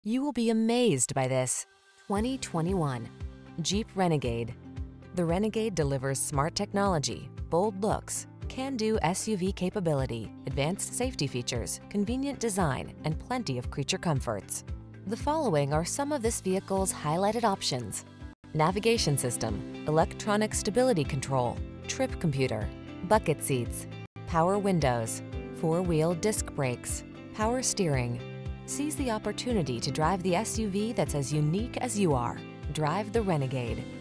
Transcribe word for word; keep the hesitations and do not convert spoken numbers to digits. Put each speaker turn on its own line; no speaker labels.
You will be amazed by this twenty twenty-one Jeep Renegade. The Renegade delivers smart technology, bold looks, can-do S U V capability, advanced safety features, convenient design, and plenty of creature comforts. The following are some of this vehicle's highlighted options: navigation system, electronic stability control, trip computer, bucket seats, power windows, four-wheel disc brakes, power steering. Seize the opportunity to drive the S U V that's as unique as you are. Drive the Renegade.